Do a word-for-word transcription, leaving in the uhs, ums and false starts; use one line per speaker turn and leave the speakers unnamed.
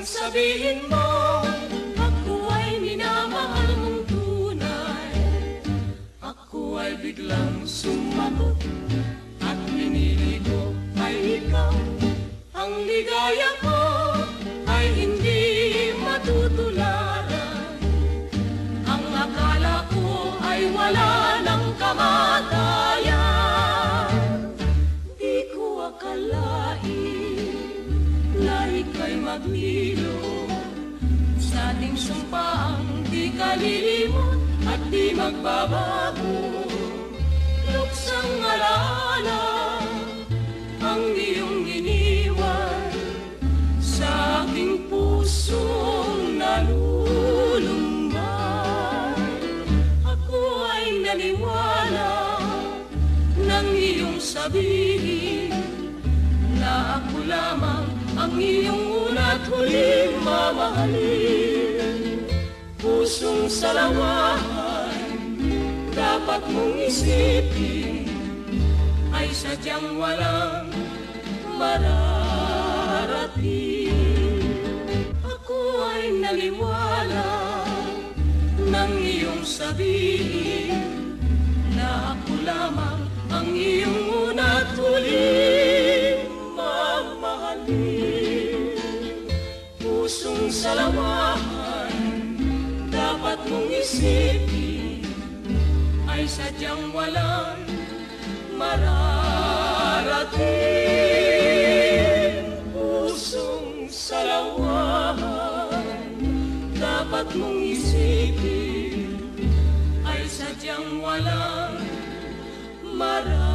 sabihin mo, ako ay minamahal mong tunay. Ako ay biglang sumagot at pinili ko ay ikaw. Ang ligaya ko ay hindi matutularan. Ang akala ko ay wala ng kamatayan. Di ko akalain na ika'y maglilo sa ating sumpaang di kalilimot at di magbabago. Luksang alaala ang iyong iniwan sa aking pusong nalulumbay. Ako ay naniwala ng iyong sabihin na ako lamang ang iyong una't huling mamahalin. Pusong salawahan dapat mong isipin ay sadyang walang mararating. Ako ay naniwala ng iyong sabihin na ako lamang ang iyong una't huling mamahalin. Pusong salawahan dapat mong isipin ay sadyang walang mararating. Pusong salawahan dapat mong isipin ay sadyang walang mararating.